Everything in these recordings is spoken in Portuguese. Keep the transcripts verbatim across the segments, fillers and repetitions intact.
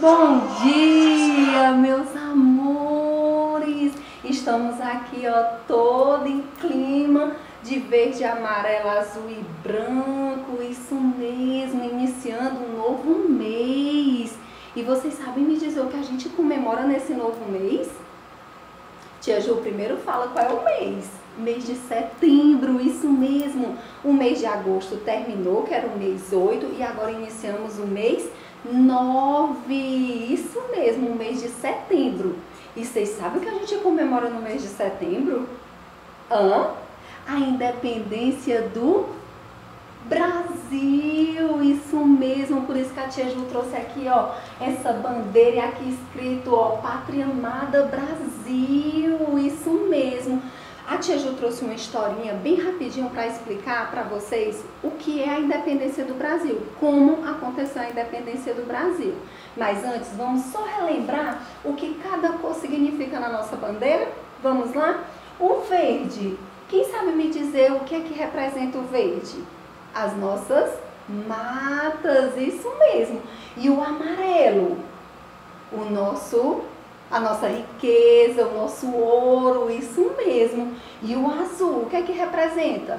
Bom dia, meus amores! Estamos aqui, ó, todo em clima de verde, amarelo, azul e branco. Isso mesmo, iniciando um novo mês. E vocês sabem me dizer o que a gente comemora nesse novo mês? Tia Ju primeiro fala qual é o mês. Mês de setembro, isso mesmo. O mês de agosto terminou, que era o mês oito, e agora iniciamos o mês nove. Isso mesmo, o mês de setembro. E vocês sabem o que a gente comemora no mês de setembro? Hã? A independência do Brasil, isso mesmo, por isso que a tia Ju trouxe aqui, ó, essa bandeira e aqui escrito, ó, Pátria Amada Brasil, isso mesmo. A tia Ju trouxe uma historinha bem rapidinho para explicar para vocês o que é a independência do Brasil, como aconteceu a independência do Brasil. Mas antes, vamos só relembrar o que cada cor significa na nossa bandeira? Vamos lá? O verde, quem sabe me dizer o que é que representa o verde? As nossas matas, isso mesmo. E o amarelo, o nosso, a nossa riqueza, o nosso ouro, isso mesmo. E o azul, o que é que representa?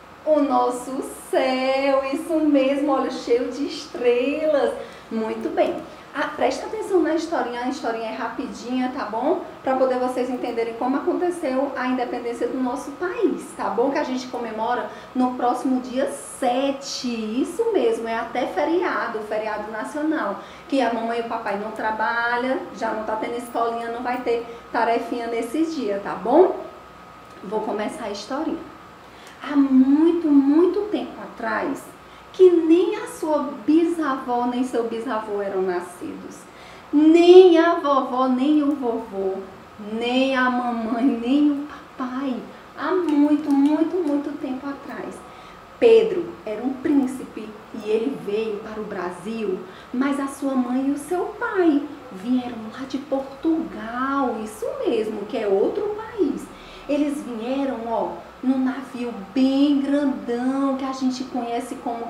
O nosso céu, isso mesmo, olha, cheio de estrelas. Muito bem. Ah, presta atenção na historinha, a historinha é rapidinha, tá bom? Para poder vocês entenderem como aconteceu a independência do nosso país, tá bom? Que a gente comemora no próximo dia sete, isso mesmo, é até feriado, feriado nacional, que a mamãe e o papai não trabalham, já não tá tendo escolinha, não vai ter tarefinha nesse dia, tá bom? Vou começar a historinha. Há muito, muito tempo atrás, que nem a sua bisavó, nem seu bisavô eram nascidos. Nem a vovó, nem o vovô, nem a mamãe, nem o papai. Há muito, muito, muito tempo atrás. Pedro era um príncipe e ele veio para o Brasil, mas a sua mãe e o seu pai vieram lá de Portugal, isso mesmo, que é outro país. Eles vieram, ó, num navio bem grandão, que a gente conhece como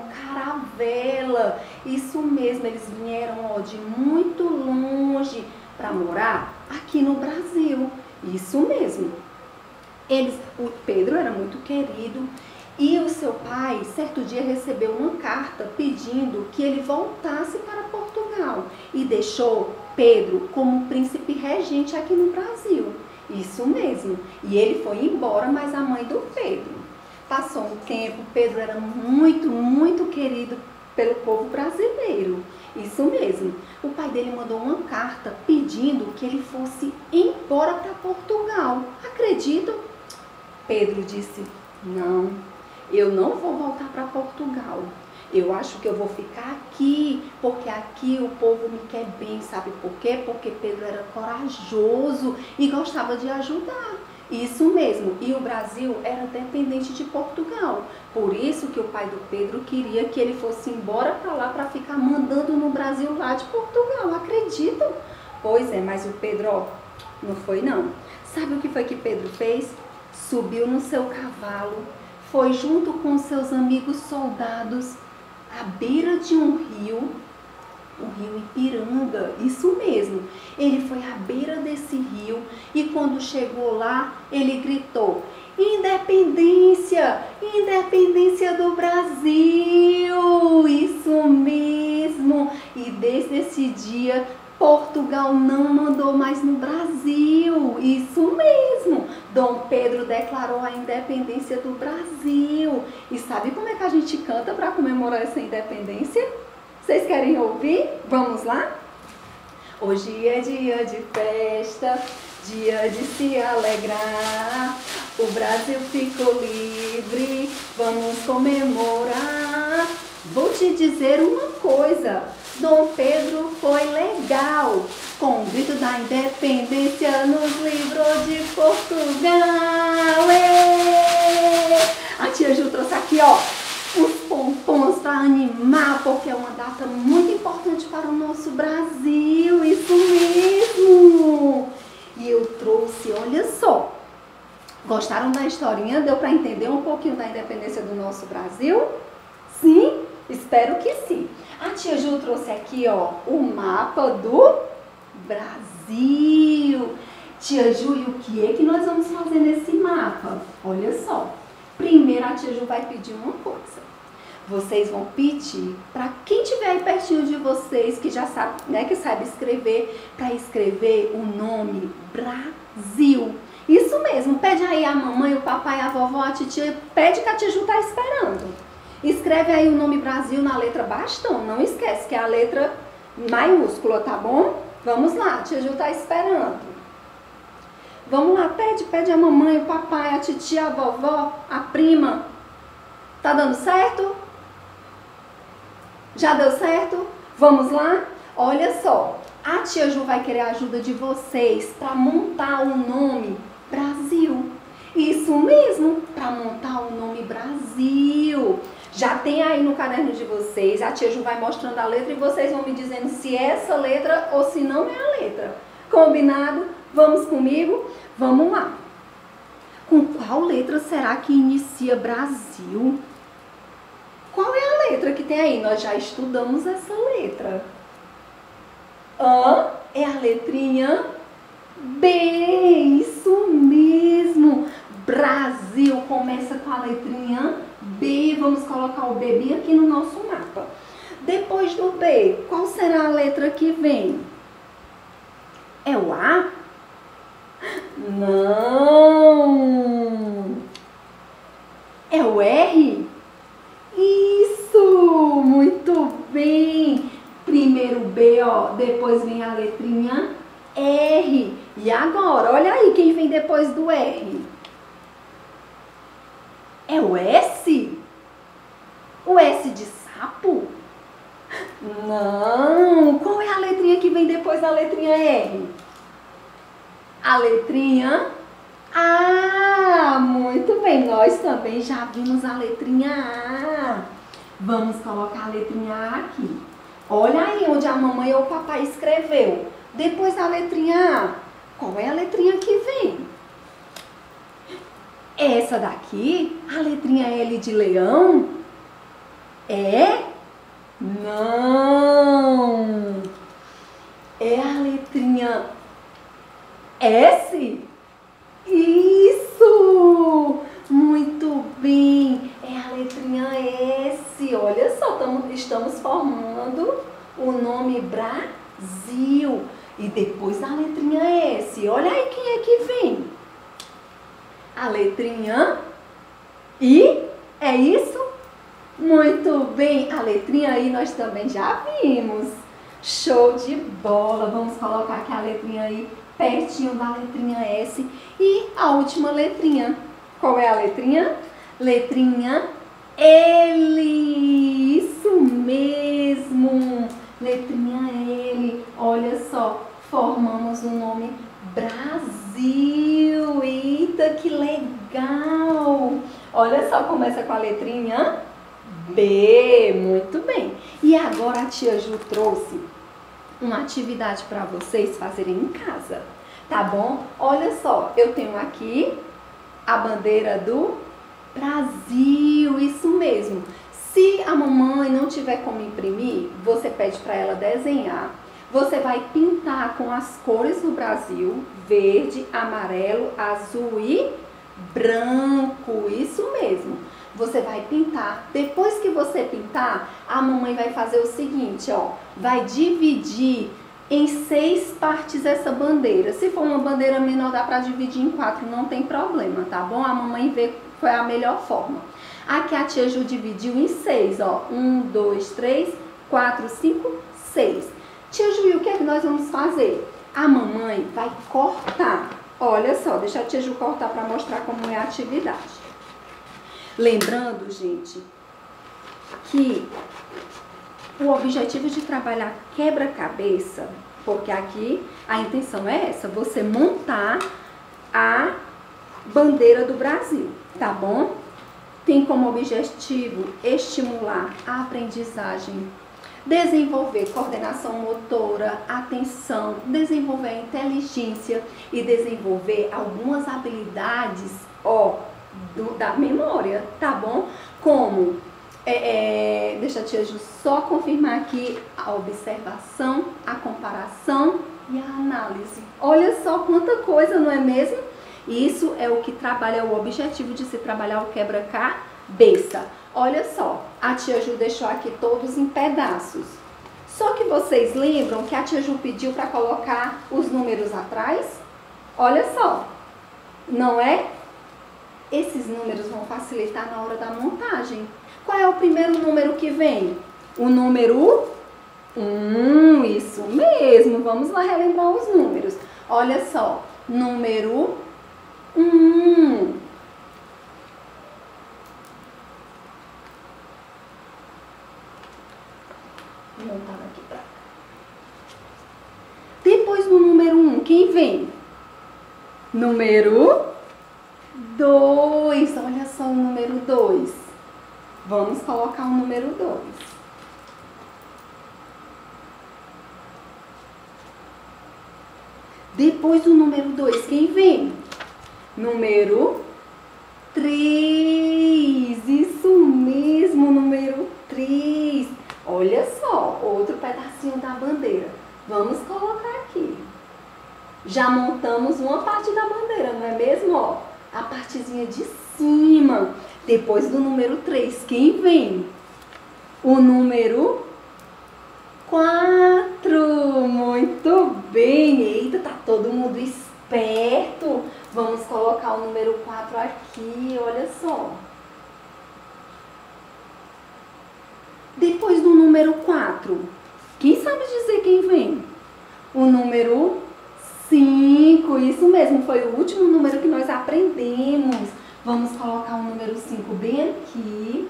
caravela. Isso mesmo, eles vieram, ó, de muito longe para morar aqui no Brasil. Isso mesmo. Eles, o Pedro era muito querido e o seu pai, certo dia, recebeu uma carta pedindo que ele voltasse para Portugal e deixou Pedro como príncipe regente aqui no Brasil. Isso mesmo. E ele foi embora, mas a mãe do Pedro. Passou um tempo, Pedro era muito, muito querido pelo povo brasileiro. Isso mesmo. O pai dele mandou uma carta pedindo que ele fosse embora para Portugal. Acreditam? Pedro disse, não, eu não vou voltar para Portugal. Eu acho que eu vou ficar aqui, porque aqui o povo me quer bem, sabe por quê? Porque Pedro era corajoso e gostava de ajudar. Isso mesmo, e o Brasil era dependente de Portugal. Por isso que o pai do Pedro queria que ele fosse embora para lá para ficar mandando no Brasil lá de Portugal. Acreditam? Pois é, mas o Pedro, ó, não foi não. Sabe o que foi que Pedro fez? Subiu no seu cavalo, foi junto com seus amigos soldados à beira de um rio, o rio Ipiranga, isso mesmo. Ele foi à beira desse rio e quando chegou lá, ele gritou, independência, independência do Brasil, isso mesmo. E desde esse dia, Portugal não mandou mais no Brasil, isso mesmo. Dom Pedro declarou a independência do Brasil. E sabe como é que a gente canta para comemorar essa independência? Vocês querem ouvir? Vamos lá? Hoje é dia de festa, dia de se alegrar. O Brasil ficou livre, vamos comemorar. Vou te dizer uma coisa, Dom Pedro foi legal, com o grito da independência nos livrou de Portugal. Êêê! A tia Ju trouxe aqui, ó, os pompons para animar, porque é uma data muito importante para o nosso Brasil, isso mesmo. E eu trouxe, olha só, gostaram da historinha? Deu para entender um pouquinho da independência do nosso Brasil? Sim? Espero que sim. A tia Ju trouxe aqui, ó, o mapa do Brasil. Tia Ju, e o que é que nós vamos fazer nesse mapa? Olha só. Primeiro a tia Ju vai pedir uma coisa. Vocês vão pedir para quem tiver aí pertinho de vocês, que já sabe, né, que sabe escrever, para escrever o nome Brasil. Isso mesmo, pede aí a mamãe, o papai, a vovó, a titia, pede que a tia Ju tá esperando. Escreve aí o nome Brasil na letra bastão, não esquece que é a letra maiúscula, tá bom? Vamos lá, a tia Ju tá esperando. Vamos lá, pede, pede a mamãe, o papai, a titia, a vovó, a prima. Tá dando certo? Já deu certo? Vamos lá? Olha só, a tia Ju vai querer a ajuda de vocês para montar o nome Brasil. Isso mesmo, para montar o nome Brasil. Já tem aí no caderno de vocês, a tia Ju vai mostrando a letra e vocês vão me dizendo se é essa letra ou se não é a letra. Combinado? Vamos comigo? Vamos lá. Com qual letra será que inicia Brasil? Qual é a letra que tem aí? Nós já estudamos essa letra. A é a letrinha B, isso mesmo. Brasil começa com a letrinha B. Vamos colocar o B bem aqui no nosso mapa. Depois do B, qual será a letra que vem? É o A? Não. É o R? Isso! Muito bem! Primeiro B, ó, depois vem a letrinha R. E agora, olha aí quem vem depois do R. É o S? O S de sapo? Não! Qual é a letrinha que vem depois da letrinha R? A letrinha A. Muito bem, nós também já vimos a letrinha A. Vamos colocar a letrinha A aqui. Olha aí onde a mamãe ou o papai escreveu. Depois da letrinha A, qual é a letrinha que vem? Essa daqui, a letrinha L de leão, é? Não! É a letrinha S? Isso! Muito bem! É a letrinha S. Olha só, tamo, estamos formando o nome Brasil. E depois da letrinha S, olha aí quem é que vem. A letrinha I, é isso? Muito bem, a letrinha I nós também já vimos. Show de bola! Vamos colocar aqui a letrinha I pertinho da letrinha S. E a última letrinha. Qual é a letrinha? Letrinha L. Isso mesmo! Letrinha L. Olha só, formamos o nome Brasil. Eita, que legal! Olha só, começa com a letrinha B. Muito bem. E agora a tia Ju trouxe uma atividade para vocês fazerem em casa, tá bom? Olha só, eu tenho aqui a bandeira do Brasil, isso mesmo. Se a mamãe não tiver como imprimir, você pede para ela desenhar. Você vai pintar com as cores do Brasil, verde, amarelo, azul e branco, isso mesmo. Você vai pintar. Depois que você pintar, a mamãe vai fazer o seguinte, ó, vai dividir em seis partes essa bandeira. Se for uma bandeira menor, dá para dividir em quatro, não tem problema, tá bom? A mamãe vê que foi a melhor forma. Aqui a tia Ju dividiu em seis, ó, um, dois, três, quatro, cinco, seis. Tia Ju, e o que é que nós vamos fazer? A mamãe vai cortar. Olha só, deixa a tia Ju cortar para mostrar como é a atividade. Lembrando, gente, que o objetivo de trabalhar quebra-cabeça, porque aqui a intenção é essa, você montar a bandeira do Brasil, tá bom? Tem como objetivo estimular a aprendizagem, desenvolver coordenação motora, atenção, desenvolver a inteligência e desenvolver algumas habilidades, ó, do, da memória, tá bom? Como É, é, deixa a tia Ju só confirmar aqui a observação, a comparação e a análise. Olha só quanta coisa, não é mesmo? Isso é o que trabalha, o objetivo de se trabalhar o quebra-cabeça. Olha só, a tia Ju deixou aqui todos em pedaços. Só que vocês lembram que a tia Ju pediu para colocar os números atrás? Olha só, não é? Esses números vão facilitar na hora da montagem. Qual é o primeiro número que vem? O número um, isso mesmo. Vamos lá relembrar os números. Olha só, número um. Vou montar aqui pra cá. Depois do número um, quem vem? Número dois. Olha só o número dois. Vamos colocar o número dois. Depois do número dois, quem vem? Número três. Isso mesmo, número três. Olha só, outro pedacinho da bandeira. Vamos colocar aqui. Já montamos uma parte da bandeira, não é mesmo? Ó, a partezinha de cima. Depois do número três, quem vem? O número quatro. Muito bem. Eita, tá todo mundo esperto. Vamos colocar o número quatro aqui, olha só. Depois do número quatro, quem sabe dizer quem vem? O número cinco. Isso mesmo, foi o último número que nós aprendemos. Vamos colocar o número cinco bem aqui.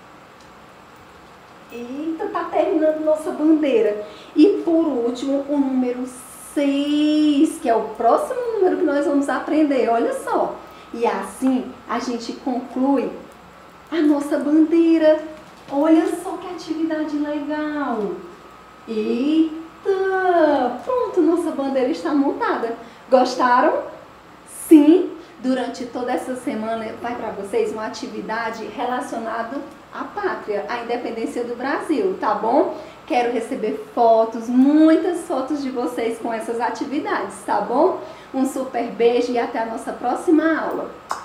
Eita, tá terminando nossa bandeira. E por último, o número seis, que é o próximo número que nós vamos aprender, olha só. E assim a gente conclui a nossa bandeira. Olha só que atividade legal. Eita, pronto, nossa bandeira está montada. Gostaram? Sim. Durante toda essa semana vai para vocês uma atividade relacionada à pátria, à independência do Brasil, tá bom? Quero receber fotos, muitas fotos de vocês com essas atividades, tá bom? Um super beijo e até a nossa próxima aula.